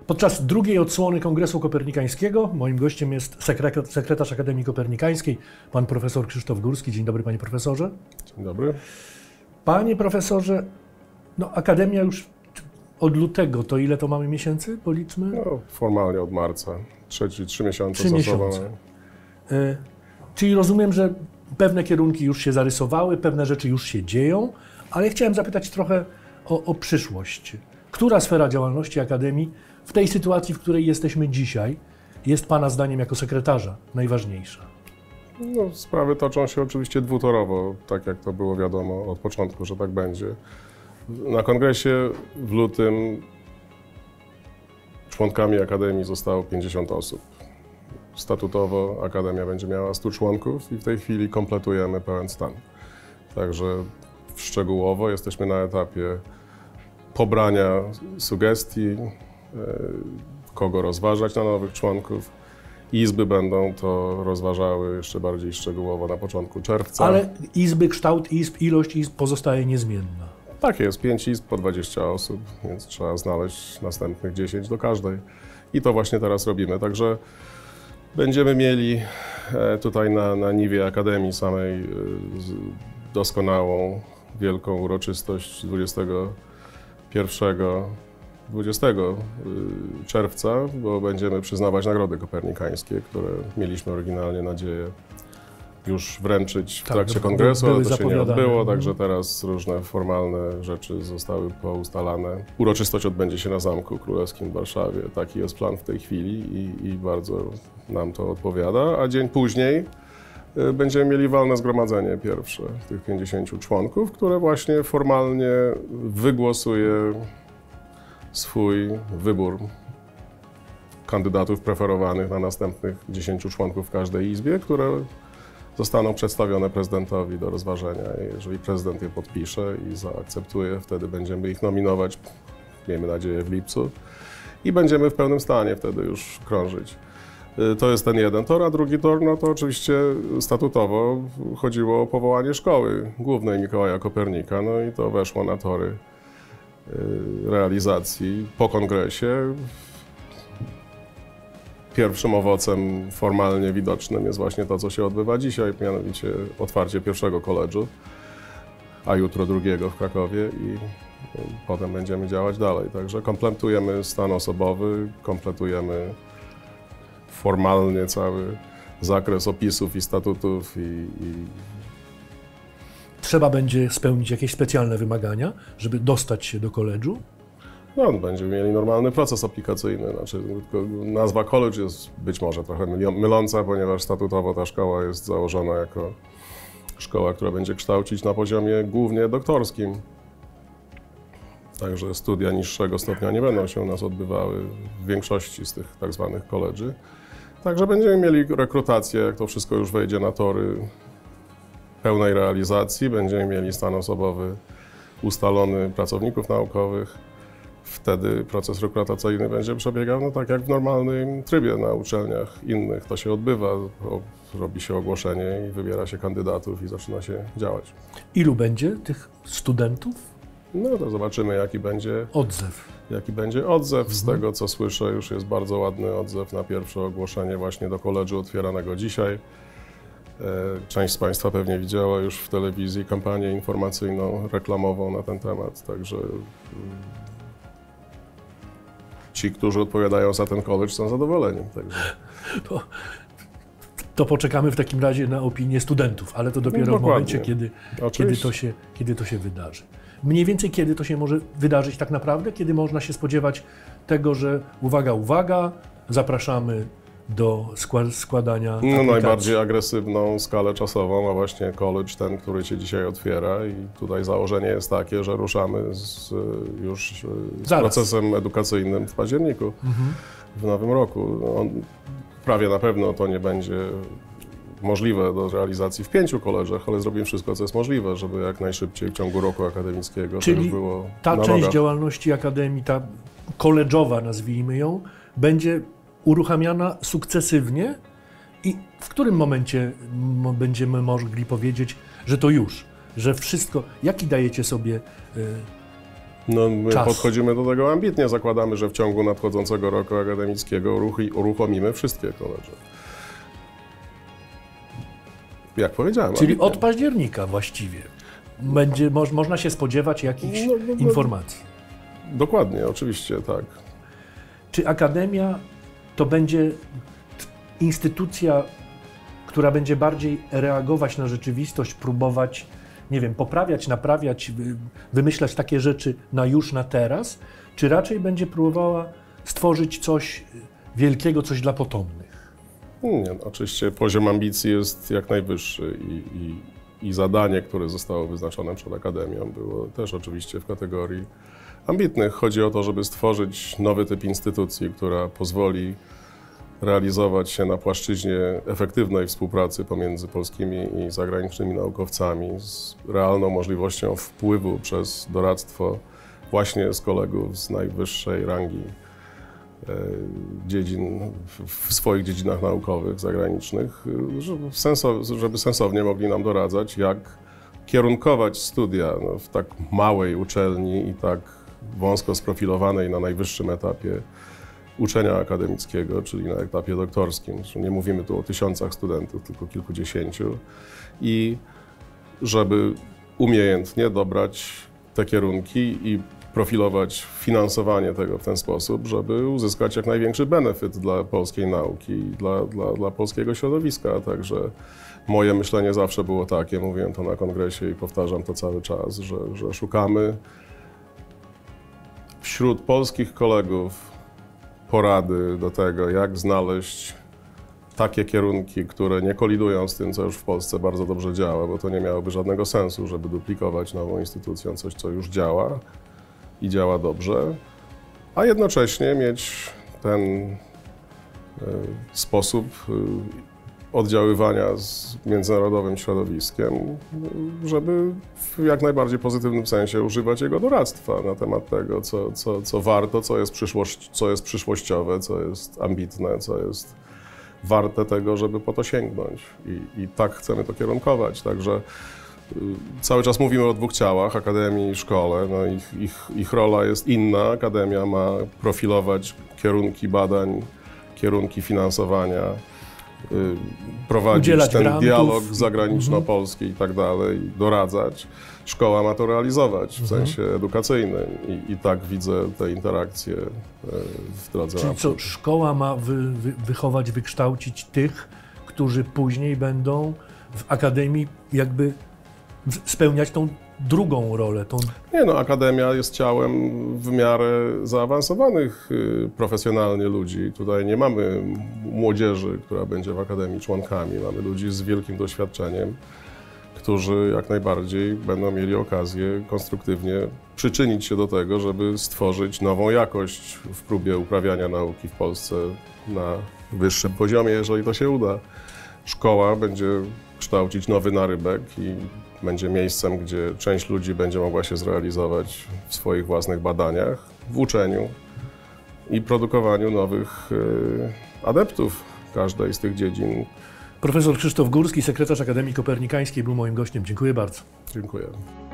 Podczas drugiej odsłony Kongresu Kopernikańskiego moim gościem jest sekretarz Akademii Kopernikańskiej, pan profesor Krzysztof Górski. Dzień dobry, panie profesorze. Dzień dobry. Panie profesorze, no Akademia już od lutego, to ile to mamy miesięcy, policzmy? No, formalnie od marca, 3 miesiące. 3 miesiące. Czyli rozumiem, że pewne kierunki już się zarysowały, pewne rzeczy już się dzieją, ale chciałem zapytać trochę o przyszłość. Która sfera działalności Akademii w tej sytuacji, w której jesteśmy dzisiaj, jest pana zdaniem jako sekretarza najważniejsza? No, sprawy toczą się oczywiście dwutorowo, tak jak to było wiadomo od początku, że tak będzie. Na kongresie w lutym członkami Akademii zostało 50 osób. Statutowo Akademia będzie miała 100 członków i w tej chwili kompletujemy pełen stan. Także szczegółowo jesteśmy na etapie pobrania sugestii, kogo rozważać na nowych członków. Izby będą to rozważały jeszcze bardziej szczegółowo na początku czerwca. Ale izby, kształt izb, ilość izb pozostaje niezmienna. Tak jest, 5 izb po 20 osób, więc trzeba znaleźć następnych 10 do każdej. I to właśnie teraz robimy. Także będziemy mieli tutaj na niwie Akademii samej doskonałą, wielką uroczystość 20 czerwca, bo będziemy przyznawać nagrody kopernikańskie, które mieliśmy oryginalnie nadzieję już wręczyć w trakcie kongresu, ale to się nie odbyło, także teraz różne formalne rzeczy zostały poustalane. Uroczystość odbędzie się na Zamku Królewskim w Warszawie. Taki jest plan w tej chwili i bardzo nam to odpowiada, a dzień później będziemy mieli walne zgromadzenie pierwsze tych 50 członków, które właśnie formalnie wygłosuje swój wybór kandydatów preferowanych na następnych 10 członków w każdej izbie, które zostaną przedstawione prezydentowi do rozważenia. Jeżeli prezydent je podpisze i zaakceptuje, wtedy będziemy ich nominować, miejmy nadzieję, w lipcu i będziemy w pełnym stanie wtedy już krążyć. To jest ten jeden tor, a drugi tor, no to oczywiście statutowo chodziło o powołanie szkoły głównej Mikołaja Kopernika, no i to weszło na tory realizacji po kongresie. Pierwszym owocem formalnie widocznym jest właśnie to, co się odbywa dzisiaj, mianowicie otwarcie pierwszego koledżu, a jutro drugiego w Krakowie i potem będziemy działać dalej. Także kompletujemy stan osobowy, kompletujemy formalnie cały zakres opisów i statutów Trzeba będzie spełnić jakieś specjalne wymagania, żeby dostać się do koledżu? No, będziemy mieli normalny proces aplikacyjny. Znaczy, nazwa college jest być może trochę myląca, ponieważ statutowo ta szkoła jest założona jako szkoła, która będzie kształcić na poziomie głównie doktorskim. Także studia niższego stopnia nie będą się u nas odbywały w większości z tych tak zwanych college'y. Także będziemy mieli rekrutację, jak to wszystko już wejdzie na tory pełnej realizacji. Będziemy mieli stan osobowy ustalony pracowników naukowych. Wtedy proces rekrutacyjny będzie przebiegał no, tak jak w normalnym trybie na uczelniach innych. To się odbywa, robi się ogłoszenie i wybiera się kandydatów i zaczyna się działać. Ilu będzie tych studentów? No to zobaczymy, jaki będzie odzew. Z tego, co słyszę, już jest bardzo ładny odzew na pierwsze ogłoszenie właśnie do koledżu otwieranego dzisiaj. Część z Państwa pewnie widziała już w telewizji kampanię informacyjną, reklamową na ten temat, także ci, którzy odpowiadają za ten college, są zadowoleni. Także. To poczekamy w takim razie na opinię studentów, ale to dopiero w momencie, kiedy to się wydarzy. Mniej więcej kiedy to się może wydarzyć tak naprawdę? Kiedy można się spodziewać tego, że uwaga, zapraszamy do składania aplikacji? No, najbardziej agresywną skalę czasową, a właśnie college ten, który się dzisiaj otwiera i tutaj założenie jest takie, że ruszamy już z procesem edukacyjnym w październiku, w nowym roku. Prawie na pewno to nie będzie możliwe do realizacji w 5 college'ach, ale zrobimy wszystko, co jest możliwe, żeby jak najszybciej w ciągu roku akademickiego to już było ta część działalności Akademii, ta koledżowa, nazwijmy ją, będzie uruchamiana sukcesywnie i w którym momencie będziemy mogli powiedzieć, że to już, że wszystko, jaki dajecie sobie No, my podchodzimy do tego ambitnie. Zakładamy, że w ciągu nadchodzącego roku akademickiego uruchomimy wszystkie koledże. Jak powiedziałem. Czyli ambitnie. Od października właściwie można się spodziewać jakichś informacji. Dokładnie, oczywiście, tak. Czy Akademia to będzie instytucja, która będzie bardziej reagować na rzeczywistość, próbować, nie wiem, poprawiać, naprawiać, wymyślać takie rzeczy na już, na teraz, czy raczej będzie próbowała stworzyć coś wielkiego, coś dla potomnych? Nie, oczywiście poziom ambicji jest jak najwyższy i zadanie, które zostało wyznaczone przed Akademią, było też oczywiście w kategorii ambitnych. Chodzi o to, żeby stworzyć nowy typ instytucji, która pozwoli realizować się na płaszczyźnie efektywnej współpracy pomiędzy polskimi i zagranicznymi naukowcami z realną możliwością wpływu przez doradztwo właśnie z kolegów z najwyższej rangi dziedzin w swoich dziedzinach naukowych, zagranicznych, żeby sensownie mogli nam doradzać, jak kierunkować studia w tak małej uczelni i tak wąsko sprofilowanej na najwyższym etapie uczenia akademickiego, czyli na etapie doktorskim. Nie mówimy tu o tysiącach studentów, tylko kilkudziesięciu. I żeby umiejętnie dobrać te kierunki i profilować finansowanie tego w ten sposób, żeby uzyskać jak największy benefit dla polskiej nauki i dla polskiego środowiska. Także moje myślenie zawsze było takie, mówiłem to na kongresie i powtarzam to cały czas, że szukamy wśród polskich kolegów porady do tego, jak znaleźć takie kierunki, które nie kolidują z tym, co już w Polsce bardzo dobrze działa, bo to nie miałoby żadnego sensu, żeby duplikować nową instytucją coś, co już działa i działa dobrze, a jednocześnie mieć ten sposób oddziaływania z międzynarodowym środowiskiem, żeby w jak najbardziej pozytywnym sensie używać jego doradztwa na temat tego, co warto, co jest przyszłościowe, co jest ambitne, co jest warte tego, żeby po to sięgnąć. I tak chcemy to kierunkować. Także cały czas mówimy o dwóch ciałach, akademii i szkole. No ich rola jest inna. Akademia ma profilować kierunki badań, kierunki finansowania, prowadzić udzielać ten grantów, dialog zagraniczno-polski i tak dalej, doradzać. Szkoła ma to realizować w sensie edukacyjnym i tak widzę te interakcje w drodze. Czyli co, szkoła ma wychować, wykształcić tych, którzy później będą w akademii jakby spełniać tą drugą rolę. Nie no, akademia jest ciałem w miarę zaawansowanych profesjonalnie ludzi. Tutaj nie mamy młodzieży, która będzie w akademii członkami. Mamy ludzi z wielkim doświadczeniem, którzy jak najbardziej będą mieli okazję konstruktywnie przyczynić się do tego, żeby stworzyć nową jakość w próbie uprawiania nauki w Polsce na wyższym poziomie, jeżeli to się uda. Szkoła będzie kształcić nowy narybek i będzie miejscem, gdzie część ludzi będzie mogła się zrealizować w swoich własnych badaniach, w uczeniu i produkowaniu nowych adeptów każdej z tych dziedzin. Profesor Krzysztof Górski, sekretarz Akademii Kopernikańskiej, był moim gościem. Dziękuję bardzo. Dziękuję.